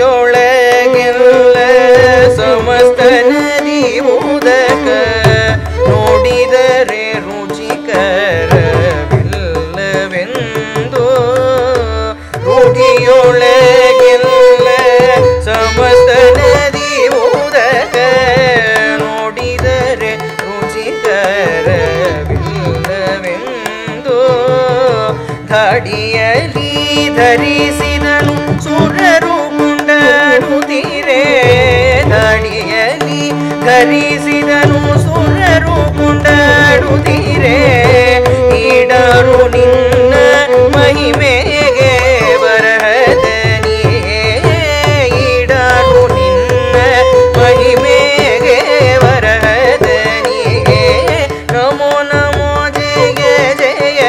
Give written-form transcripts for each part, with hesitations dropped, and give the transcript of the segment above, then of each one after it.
ರೂಢಿಯೊಳಗೆಲ್ಲ ಸಮಸ್ತ ನದಿ ಉದಕ ನೋಡಿದರೆ ರುಚಿಕರವಿಲ್ಲವೆಂದು ರೂಢಿಯೊಳಗೆಲ್ಲ ಸಮಸ್ತ ನದಿ ಉದಕ ನೋಡಿದರೆ ರುಚಿಕರವಿಲ್ಲವೆಂದು ಧಾಡಿಯಲ್ಲಿ ಧರಿಸಿದನು ಸುರರು ಕೊಂಡಾಡುತ್ತೀರೆ ಧಾಡಿಯಲ್ಲಿ ಧರಿಸಿದನು ಸುರರು ಕೊಂಡಾಡುತ್ತೀರೆ ಈಡರು ನಿನ್ನ ಮಹಿಮೆಗೆ ಬರಹದನಿಯೇ ಈಡರು ನಿನ್ನ ಮಹಿಮೆಗೆ ಬರಹದನಿಯೇ ನಮೋ ನಮೋ ಜಯ ಜಯ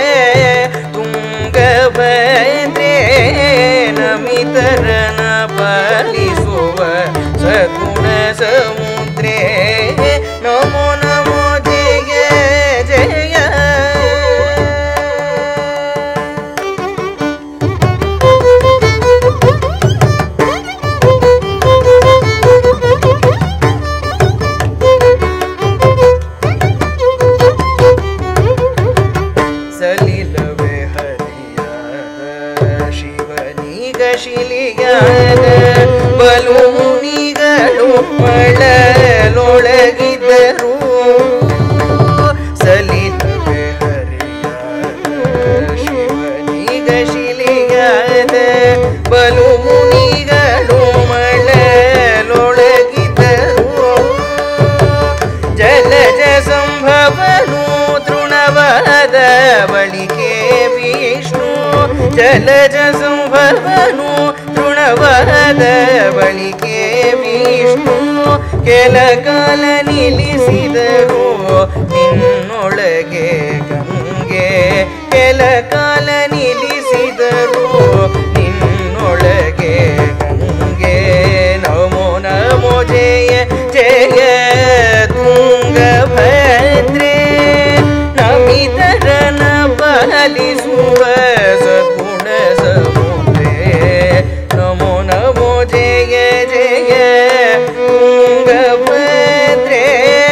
ತುಂಗಭದ್ರೇ ನಮಿತರನ ಪಾಲಿಸುವ ಸಗುಣ ಸಮುದ್ರೇ ನಮೋ ನಮೋ ಜಯ ಜಯ ಸಲಿಲವೇ ಹರಿಯಾದ ಶಿವನಿಗ ಶಿಲಿಯಾದ ಬಲು ಮುನಿಗಳು ಮಳಲೊಳಗಿದ್ದರು ಸಲಿಲವೇ ಹರಿಯಾದ ಶಿವನಿಗ ಶಿಲಿಯಾದ ಬಲು ಮುನಿಗಳು ಮಳಲೊಳಗಿದ್ದರು ಜಲಜ ಸಂಭವನು ತೃಣವಾದ ಬಳಿಕೆ ವಿಷ್ಣು ಜಲಜ ಸಂಭವನು ತೃಣವಾದ ಬಳಿಕೆ ವಿಷ್ಣು ಕೆಲ ಕಾಲ ನಿಲ್ಲಿಸಿದರು ನಿನ್ನೊಳಗೆ ಗಂಗೆ ಕೆಲ ಕಾಲ ನಿಲ್ಲಿಸಿದರು ನಿನ್ನೊಳಗೆ ಗಂಗೆ ನಮೋ ನಮೋ ಜಯ ಜಯ ತುಂಗಭದ್ರೇ ನಮಿತರನ ಪಾಲಿಸುವ ಸಗುಣ ಸಮುದ್ರೇ ನಮೋ ನಮೋ ಜಯ ಜಯ ತುಂಗಭದ್ರೇ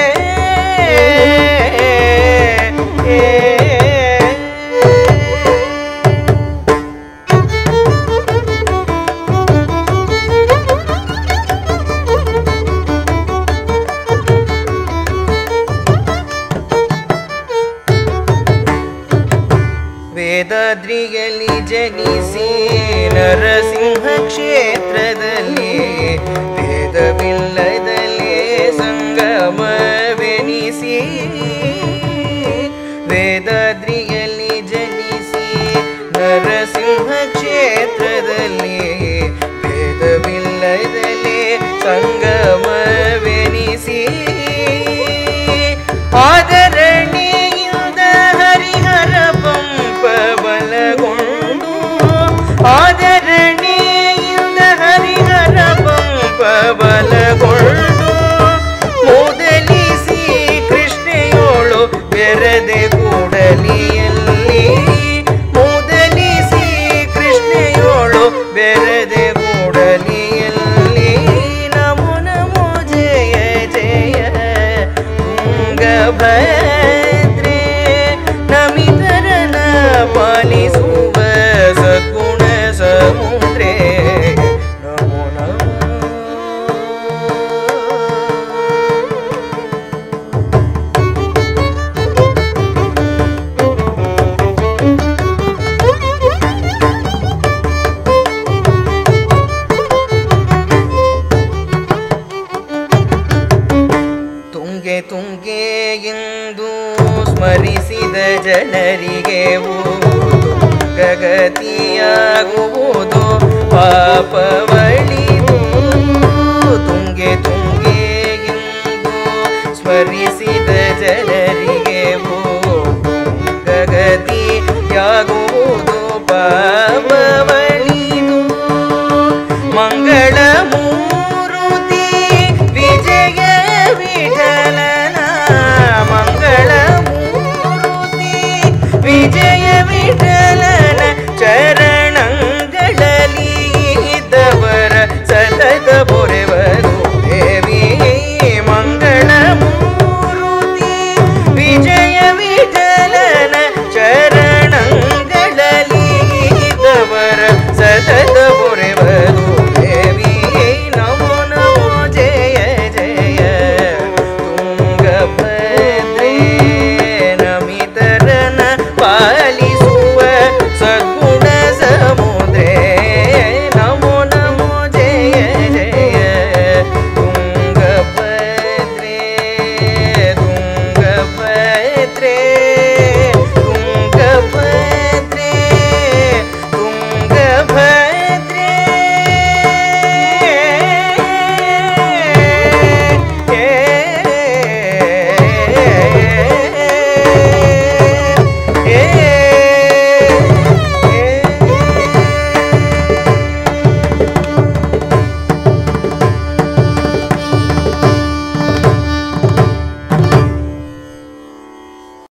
ವೇದಾದ್ರಿಯಲ್ಲಿ ಜನಿಸಿ ನರಸಿಂಹ ಕ್ಷೇತ್ರದಲ್ಲಿ ಭೇದವಿಲ್ಲದಲ್ಲೇ ಸಂಗಮವೆನಿಸಿ ವೇದಾದ್ರಿಯಲ್ಲಿ ಜನಿಸಿ ನರಸಿಂಹ ಕ್ಷೇತ್ರದಲ್ಲಿ ಭೇದವಿಲ್ಲದಲ್ಲೇ ಸಂಗಮವೆನಿಸಿ ಆದರಣೆಯಿಂದ ಹರಿಹರ ಪಂಪ ಬಲಗೊಂಡು ಆದರಣೆಯಿಂದ ಹರಿಹರ ಪಂಪ ಬಲಗೊಂಡು ಮೊದಲಿಸಿ ಕೃಷ್ಣೆಯೋಳು ಬೆರದೆ ಕೂಡಲಿಯಲ್ಲಿ ಮೊದಲಿಸಿ ಕೃಷ್ಣೆಯೋಳು ಬೆರದೆ ಕೂಡಲಿಯಲ್ಲಿ ನಮೋ ನಮೋ ಜಯ ಜಯ ತುಂಗಭದ್ರೇ ನಮಿತರನ ಪಾಲಿಸುವ ಸಗುಣ ಸಮುದ್ರೇ ನಮೋ ನಮೋ ತುಂಗೆ ತುಂಗೆ ಎಂದು ಸ್ಮರಿಸಿದ ಜನರಿಗೆ ತುಂಗಗತಿಯಾಗುವುದು ಪಾಪವಳಿದು ತುಂಗೆ ತುಂಗೆ ಎಂದು ಸ್ಮರಿಸಿದ ಜನರಿಗೆ ತುಂಗಗತಿಯಾಗುವುದು ಪಾಪವಳಿದು ಮಂಗಳ